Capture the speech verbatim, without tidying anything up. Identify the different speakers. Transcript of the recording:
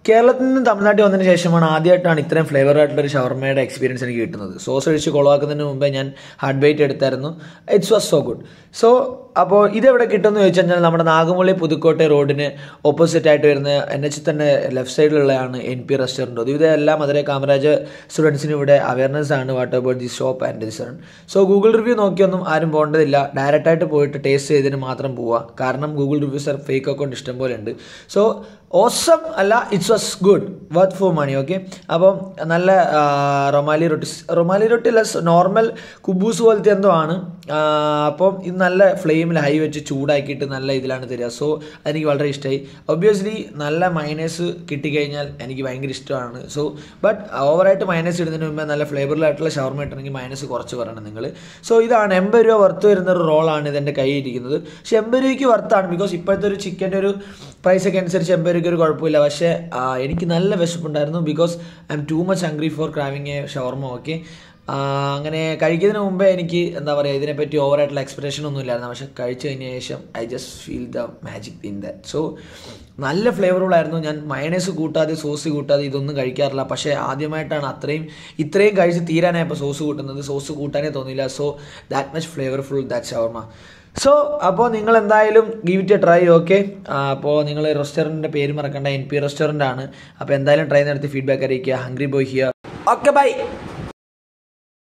Speaker 1: കേരളത്തിൽ നിന്ന് തമിഴ്നാട്ടിൽ വന്നതിന് ശേഷമാണ് ആദ്യമായിട്ടാണ് ഇത്രയും ഫ്ലേവർ ആയിട്ടുള്ളൊരു ഷവർമയുടെ എക്സ്പീരിയൻസ് എനിക്ക് കിട്ടുന്നത്. സോസ് ഒഴിച്ച് കൊളവാക്കുന്നതിന് മുമ്പേ ഞാൻ ഹാർഡ് ബൈറ്റ് എടുത്തായിരുന്നു. It's was so good. So അപ്പോൾ ഇതെവിടെ കിട്ടുമെന്ന് ചോദിച്ചു കഴിഞ്ഞാൽ നമ്മുടെ നാഗമള്ളി പുതുക്കോട്ടെ റോഡിന് ഓപ്പോസിറ്റ് ആയിട്ട് വരുന്ന എൻ എച്ച് തന്നെ ലെഫ്റ്റ് സൈഡിലുള്ളതാണ് എൻ പി റെസ്റ്റോറൻറ്റ്. അതും എല്ലാം മധുരൈ കാമരാജ് സ്റ്റുഡൻസിന് ഇവിടെ അവയർനെസ് ആണ് what about the shop and this. So Google review നോക്കിയൊന്നും ആരും പോകേണ്ടതില്ല. ഡയറക്റ്റായിട്ട് പോയിട്ട് ടേസ്റ്റ് ചെയ്തതിന് മാത്രം പോവുക. കാരണം Google reviews are fake account ഇഷ്ടം പോലെ ഉണ്ട്. സോ ഓസം അല്ല, it's was good, worth for money. Okay, അപ്പം നല്ല റൊമാലി റൊട്ടി റൊമാലി റൊട്ടി ലെസ് നോർമൽ കുബൂസ് പോലത്തെ എന്തോ ആണ്. അപ്പം ഇത് നല്ല ഫ്ലെയിമിൽ ഹൈ വെച്ച് ചൂടാക്കിയിട്ട് നല്ല ഇതിലാണ് തരിക. സോ അതെനിക്ക് വളരെ ഇഷ്ടമായി. ഒബ്വിയസ്ലി നല്ല മൈനസ് കിട്ടിക്കഴിഞ്ഞാൽ എനിക്ക് ഭയങ്കര ഇഷ്ടമാണ്. സോ ബട്ട് ഓവറായിട്ട് മൈനസ് ഇടുന്നതിന് മുമ്പേ നല്ല ഫ്ലേവറിലായിട്ടുള്ള ഷവർമ കിട്ടണമെങ്കിൽ മൈനസ് കുറച്ച് പറയണം നിങ്ങൾ. സോ ഇതാണ് എൺപത് രൂപ വർത്ത് വരുന്നൊരു റോളാണ് ഇതെൻ്റെ കയ്യിൽ ഇരിക്കുന്നത്. പക്ഷേ എൺപത് രൂപയ്ക്ക് വർത്താണ്. ബിക്കോസ് ഇപ്പോഴത്തെ ഒരു ചിക്കൻ്റെ ഒരു പ്രൈസൊക്കെ അനുസരിച്ച് എൺപത് രൂപയ്ക്ക് ഒരു കുഴപ്പമില്ല. പക്ഷേ എനിക്ക് നല്ല വിശപ്പുണ്ടായിരുന്നു. Because I am too much hungry for craving a shawarma. Okay, അങ്ങനെ കഴിക്കുന്നതിന് മുമ്പേ എനിക്ക് എന്താ പറയുക, ഇതിനെപ്പറ്റി ഓവറായിട്ടുള്ള എക്സ്പെക്ടേഷൻ ഒന്നും ഇല്ലായിരുന്നു. പക്ഷേ കഴിച്ചു കഴിഞ്ഞ ശേഷം I just feel the magic in that. So നല്ല ഫ്ലേവറുള്ളായിരുന്നു. ഞാൻ മയണൈസ് കൂട്ടാതെ സോസ് കൂട്ടാതെ ഇതൊന്നും കഴിക്കാറില്ല. പക്ഷേ ആദ്യമായിട്ടാണ് അത്രയും ഇത്രയും കഴിച്ച് തീരാനായപ്പോൾ സോസ് കൂട്ടുന്നത്. സോസ് കൂട്ടാനേ തോന്നിയില്ല. So that much flavourful that shawarma. So അപ്പോൾ നിങ്ങൾ എന്തായാലും give it a try. Okay, അപ്പോൾ നിങ്ങൾ റെസ്റ്റോറൻറ്റിൻ്റെ പേര് മറക്കണ്ട, എൻ പി റെസ്റ്റോറൻ്റ് ആണ്. അപ്പോൾ എന്തായാലും ട്രൈ നടത്തി ഫീഡ്ബാക്ക് അറിയിക്കുക. Hungry boy here. Okay, by.